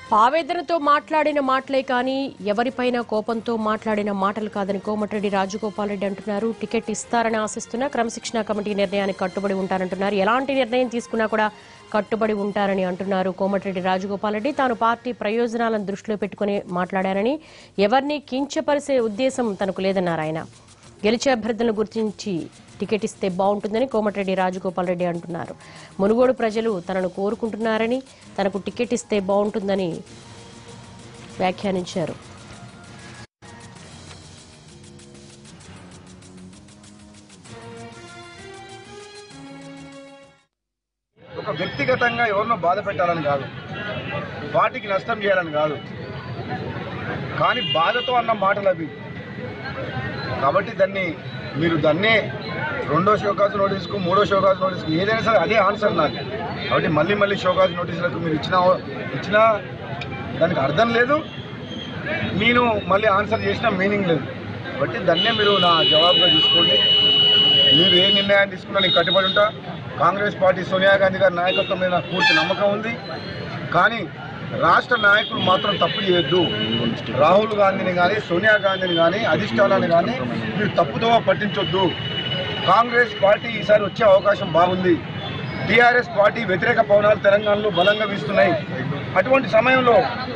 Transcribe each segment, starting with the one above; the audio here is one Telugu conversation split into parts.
ఆవేదనతో మాట్లాడిన మాటలే కానీ ఎవరిపైన కోపంతో మాట్లాడిన మాటలు కాదని కోమటిరెడ్డి రాజగోపాల్ రెడ్డి అంటున్నారు. టికెట్ ఇస్తారని ఆశిస్తున్నా క్రమశిక్షణ కమిటీ నిర్ణయానికి కట్టుబడి ఉంటారంటున్నారు. ఎలాంటి నిర్ణయం తీసుకున్నా కూడా కట్టుబడి ఉంటారని అంటున్నారు కోమటిరెడ్డి రాజగోపాల్ రెడ్డి. తాను పార్టీ ప్రయోజనాలను దృష్టిలో పెట్టుకుని మాట్లాడారని, ఎవరిని కించపరిసే ఉద్దేశం తనకు లేదన్నారు. ఆయన గెలిచే అభ్యర్థులను గుర్తించి టికెట్ ఇస్తే బాగుంటుందని కోమటిరెడ్డి రాజగోపాల్ రెడ్డి అంటున్నారు. మునుగోడు ప్రజలు తనను కోరుకుంటున్నారని, తనకు టికెట్ ఇస్తే బాగుంటుందని వ్యాఖ్యానించారు. ఒక వ్యక్తిగతంగా ఎవరినో బాధ పెట్టాలని కాదు, పార్టీకి నష్టం చేయాలని కాదు, కానీ బాధతో అన్న మాటలు అవి. కాబట్టి మీరు దాన్నే రెండో షోకాజ్ నోటీసుకు, మూడో షోకాజ్ నోటీసుకు ఏదైనా సరే అదే ఆన్సర్ నాకు. కాబట్టి మళ్ళీ షోకాజ్ నోటీసులకు మీరు ఇచ్చినా దానికి అర్థం లేదు, నేను మళ్ళీ ఆన్సర్ చేసిన మీనింగ్ లేదు. కాబట్టి దాన్నే మీరు నా జవాబుగా తీసుకోండి. మీరు ఏ నిర్ణయాన్ని తీసుకున్నా నేను కట్టుబడి ఉంటా. కాంగ్రెస్ పార్టీ సోనియా గాంధీ గారి నాయకత్వం మీద నాకు పూర్తి నమ్మకం ఉంది. కానీ రాష్ట్ర నాయకులు మాత్రం తప్పు చేయొద్దు. రాహుల్ గాంధీని కానీ, సోనియా గాంధీని కానీ, అధిష్టానాన్ని కానీ మీరు తప్పుదోవ పట్టించొద్దు. కాంగ్రెస్ పార్టీ ఈసారి వచ్చే అవకాశం బాగుంది. టీఆర్ఎస్ పార్టీ వ్యతిరేక పవనాలు తెలంగాణలో బలంగా వీస్తున్నాయి. అటువంటి సమయంలో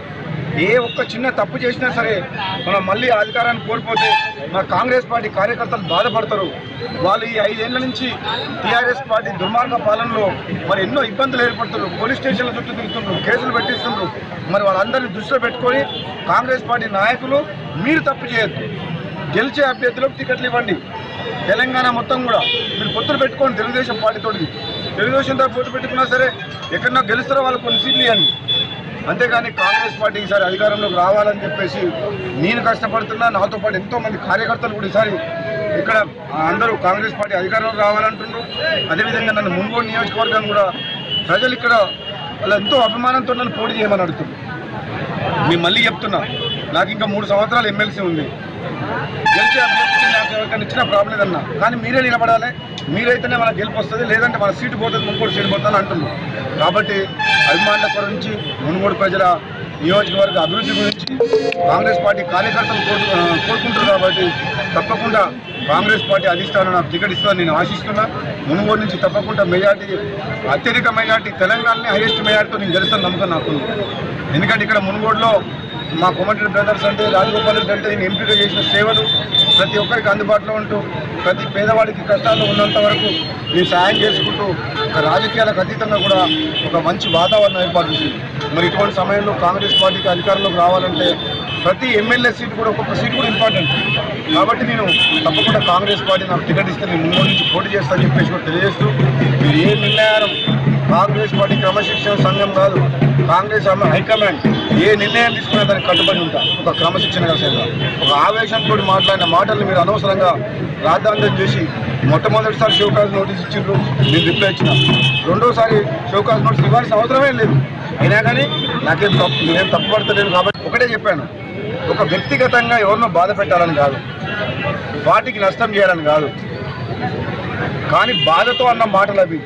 ఏ ఒక్క చిన్న తప్పు చేసినా సరే మనం మళ్ళీ అధికారాన్ని కోల్పోతే మా కాంగ్రెస్ పార్టీ కార్యకర్తలు బాధపడతారు. వాళ్ళు ఈ 5 ఏళ్ల నుంచి టీఆర్ఎస్ పార్టీ దుర్మార్గ పాలనలో మరి ఎన్నో ఇబ్బందులు ఏర్పడుతున్నారు. పోలీస్ స్టేషన్ల చుట్టూ తిరుగుతున్నారు, కేసులు పెట్టిస్తున్నారు. మరి వాళ్ళందరినీ దృష్టిలో పెట్టుకొని కాంగ్రెస్ పార్టీ నాయకులు మీరు తప్పు చేయొద్దు. గెలిచే అభ్యర్థులకు టికెట్లు ఇవ్వండి. తెలంగాణ మొత్తం కూడా మీరు పొత్తులు పెట్టుకోండి తెలుగుదేశం పార్టీతో. తెలుగుదేశంతో పొత్తు పెట్టుకున్నా సరే ఎక్కడన్నా గెలుస్తారో వాళ్ళు కొన్ని సీట్లు ఇవ్వండి. అంతేగాని కాంగ్రెస్ పార్టీ ఈసారి అధికారంలోకి రావాలని చెప్పేసి నేను కష్టపడుతున్నా. నాతో పాటు ఎంతోమంది కార్యకర్తలు కూడా ఈసారి ఇక్కడ అందరూ కాంగ్రెస్ పార్టీ అధికారంలోకి రావాలంటున్నారు. అదేవిధంగా నన్ను మునుగోడు నియోజకవర్గం కూడా ప్రజలు ఇక్కడ వాళ్ళు ఎంతో అభిమానంతో నన్ను పోటీ చేయమని అడుగుతున్నారు. నేను మళ్ళీ చెప్తున్నా, నాకు ఇంకా 3 సంవత్సరాలు ఎమ్మెల్సీ ఉంది. గెలిచే అభ్యర్థికి నాకు ఎవరికైనా ఇచ్చిన ప్రాబ్లం లేదన్నా, కానీ మీరే నిలబడాలి. మీరైతేనే మన గెలుపు వస్తుంది, లేదంటే మన సీటు పోతుంది, మునుగోడు సీటు పోతుందని అంటున్నారు. కాబట్టి అభిమానుల గురించి, మునుగోడు ప్రజల నియోజకవర్గ అభివృద్ధి గురించి కాంగ్రెస్ పార్టీ కార్యకర్తలు కోరుకుంటారు. కాబట్టి తప్పకుండా కాంగ్రెస్ పార్టీ అధిష్టానం నాకు టికెట్ ఇస్తుందని నేను ఆశిస్తున్నా. మునుగోడు నుంచి తప్పకుండా మెజార్టీ, అత్యధిక మెజార్టీ, తెలంగాణని హైయెస్ట్ మెజార్టీతో నేను గెలుస్తాను నమ్మకం నాకు. ఎందుకంటే ఇక్కడ మునుగోడులో మా కోమటిరెడ్డి బ్రదర్స్ అంటే, రాజగోపాల్ రెడ్డి అంటే నేను ఎంపీగా చేసిన సేవలు ప్రతి ఒక్కరికి అందుబాటులో ఉంటూ ప్రతి పేదవాడికి కష్టాల్లో ఉన్నంత వరకు నేను సాయం చేసుకుంటూ రాజకీయాలకు అతీతంగా కూడా ఒక మంచి వాతావరణం ఏర్పాటు చేసింది. మరి ఇటువంటి సమయంలో కాంగ్రెస్ పార్టీకి అధికారంలోకి రావాలంటే ప్రతి ఎమ్మెల్యే సీటు కూడా ఒక్కొక్క సీటు కూడా ఇంపార్టెంట్. కాబట్టి నేను తప్పకుండా కాంగ్రెస్ పార్టీ నాకు టికెట్ ఇస్తే నేను ముందు నుంచి పోటీ చేస్తానని చెప్పేసి కూడా తెలియజేస్తూ, మీరు ఏ నిర్ణయాలు కాంగ్రెస్ పార్టీ క్రమశిక్షణ సంఘం కాదు, కాంగ్రెస్ హైకమాండ్ ఏ నిర్ణయం తీసుకున్నా దానికి కట్టుబడి ఉంటా. ఒక క్రమశిక్షణ సంఘం ఒక ఆవేశంతో మాట్లాడిన మాటలు మీరు అనవసరంగా రాద్ధాంతం చేసి మొట్టమొదటిసారి షోకాజ్ నోటీస్ ఇచ్చిండ్రు, నేను రిప్లై ఇచ్చిన. రెండోసారి షోకాజ్ నోటీస్ ఇవ్వాల్సిన అవసరమే లేదు. అయినా కానీ నేనేం తప్పు పడతలేను. కాబట్టి ఒకటే చెప్పాను, ఒక వ్యక్తిగతంగా ఎవరినో బాధ పెట్టాలని కాదు, పార్టీకి నష్టం చేయాలని కాదు, కానీ బాధతో అన్న మాటలు అవి.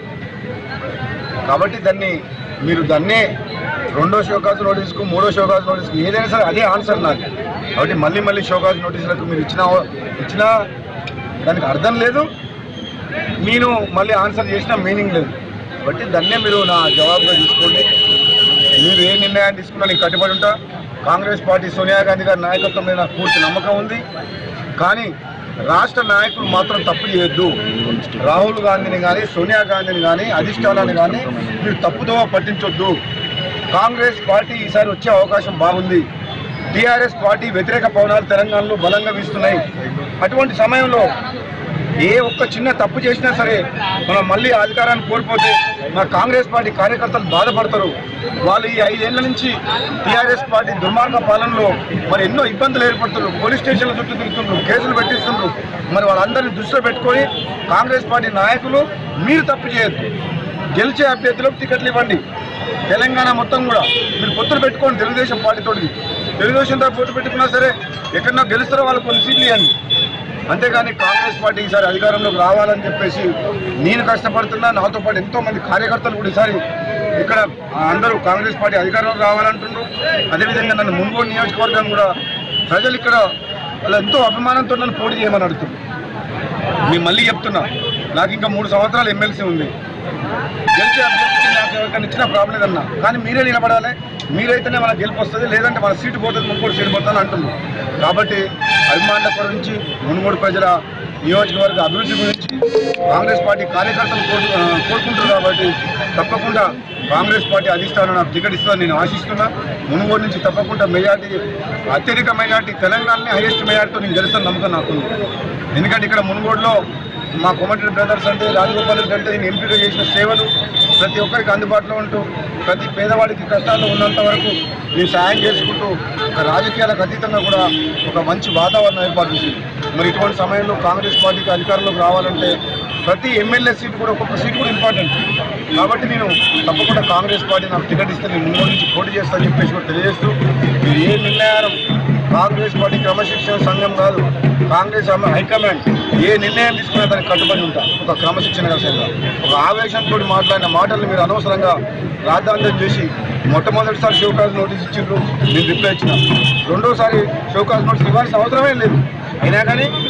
కాబట్టి మీరు దాన్నే రెండో షోకాజ్ నోటీసుకు, మూడో షోకాజ్ నోటీసుకు ఏదైనా సరే అదే ఆన్సర్ నాకు. కాబట్టి మళ్ళీ షోకాజ్ నోటీసులకు మీరు ఇచ్చినా దానికి అర్థం లేదు, నేను మళ్ళీ ఆన్సర్ చేసిన మీనింగ్ లేదు. కాబట్టి దాన్నే మీరు నా జవాబుగా తీసుకోండి. మీరు ఏ నిర్ణయాన్ని తీసుకున్నా నేను కట్టుబడి ఉంటా. కాంగ్రెస్ పార్టీ సోనియా గాంధీ గారి నాయకత్వం మీద నాకు పూర్తి నమ్మకం ఉంది. కానీ రాష్ట్ర నాయకులు మాత్రం తప్పు చేయొద్దు. రాహుల్ గాంధీని కానీ, సోనియా గాంధీని కానీ, అధిష్టానాన్ని కానీ మీరు తప్పుదోవ పట్టించొద్దు. కాంగ్రెస్ పార్టీ ఈసారి వచ్చే అవకాశం బాగుంది. టీఆర్ఎస్ పార్టీ వ్యతిరేక పవనాలు తెలంగాణలో బలంగా వీస్తున్నాయి. అటువంటి సమయంలో ఏ ఒక్క చిన్న తప్పు చేసినా సరే మనం మళ్ళీ అధికారాన్ని కోల్పోతే మా కాంగ్రెస్ పార్టీ కార్యకర్తలు బాధపడతారు. వాళ్ళు ఈ 5 ఏళ్ల నుంచి టీఆర్ఎస్ పార్టీ దుర్మార్గ పాలనలో మరి ఎన్నో ఇబ్బందులు ఏర్పడుతున్నారు. పోలీస్ స్టేషన్ల చుట్టూ తిరుగుతున్నారు, కేసులు పెట్టిస్తున్నారు. మరి వాళ్ళందరినీ దృష్టిలో పెట్టుకొని కాంగ్రెస్ పార్టీ నాయకులు మీరు తప్పు చేయొద్దు. గెలిచే అభ్యర్థులకు టికెట్లు ఇవ్వండి. తెలంగాణ మొత్తం కూడా మీరు పొత్తులు పెట్టుకోండి తెలుగుదేశం పార్టీతో. తెలుగుదేశంతో పొత్తు పెట్టుకున్నా సరే ఎక్కడన్నా గెలుస్తారో వాళ్ళు కొన్ని సీట్లు ఇవ్వండి. అంతేగాని కాంగ్రెస్ పార్టీ ఈసారి అధికారంలోకి రావాలని చెప్పేసి నేను కష్టపడుతున్నా. నాతో పాటు ఎంతోమంది కార్యకర్తలు కూడా ఈసారి ఇక్కడ అందరూ కాంగ్రెస్ పార్టీ అధికారంలో రావాలంటున్నారు. అదేవిధంగా నన్ను మునుగోడు నియోజకవర్గం కూడా ప్రజలు ఇక్కడ వాళ్ళు ఎంతో అభిమానంతో నన్ను పోటీ చేయమని అడుగుతున్నారు. మేము మళ్ళీ చెప్తున్నా, నాకు ఇంకా 3 సంవత్సరాలు ఎమ్మెల్సీ ఉంది. గెలిచే అభ్యర్థికి నాకు ఎవరికైనా ఇచ్చినా ప్రాబ్లం లేదన్నా, కానీ మీరే నిలబడాలి. మీరైతేనే మనకు గెలుపు వస్తుంది, లేదంటే మన సీటు పోతుంది, మునుగోడు సీటు పోతుందని అంటున్నారు. కాబట్టి అభిమానుల గురించి, మునుగోడు ప్రజల నియోజకవర్గ అభివృద్ధి గురించి కాంగ్రెస్ పార్టీ కార్యకర్తలు కోరుకుంటారు. కాబట్టి తప్పకుండా కాంగ్రెస్ పార్టీ అధిష్టానం నాకు టికెట్ ఇస్తుందని నేను ఆశిస్తున్నా. మునుగోడు నుంచి తప్పకుండా మెజార్టీ, అత్యధిక మెజార్టీ, తెలంగాణనే హైయెస్ట్ మెజార్టీతో నేను గెలుస్తాను నమ్మకం నాకుంది. ఎందుకంటే ఇక్కడ మునుగోడులో మా కోమటిరెడ్డి బ్రదర్స్ అంటే, రాజగోపాల్ రెడ్డి అంటే, నేను ఎంపిక చేసిన సేవలు ప్రతి ఒక్కరికి అందుబాటులో ఉంటూ, ప్రతి పేదవాడికి కష్టాల్లో ఉన్నంత వరకు నేను సాయం చేసుకుంటూ, రాజకీయాలకు అతీతంగా కూడా ఒక మంచి వాతావరణం ఏర్పాటు చేసింది. మరి ఇటువంటి సమయంలో కాంగ్రెస్ పార్టీకి అధికారంలోకి రావాలంటే ప్రతి ఎమ్మెల్యే సీటు కూడా, ఒక్కొక్క సీటు కూడా ఇంపార్టెంట్. కాబట్టి నేను తప్పకుండా కాంగ్రెస్ పార్టీ నాకు టికెట్ ఇస్తే నేను మునుగోడు నుంచి పోటీ చేస్తానని చెప్పేసి కూడా తెలియజేస్తూ, మీరు ఏ నిర్ణయం కాంగ్రెస్ పార్టీ క్రమశిక్షణ సంఘం కాదు, కాంగ్రెస్ హైకమాండ్ ఏ నిర్ణయం తీసుకున్నా దానికి కట్టుబడి ఉంటా. ఒక క్రమశిక్షణ సంఘంగా ఒక ఆవేశంతో మాట్లాడిన మాటలు మీరు అనవసరంగా రాద్ధాంతం చేసి, మొట్టమొదటిసారి షోకాజ్ నోటీస్ ఇచ్చిండ్రు, నేను రిప్లై ఇచ్చిన. రెండోసారి షోకాజ్ నోటీస్ ఇవ్వాల్సిన అవసరమే లేదు. అయినా కానీ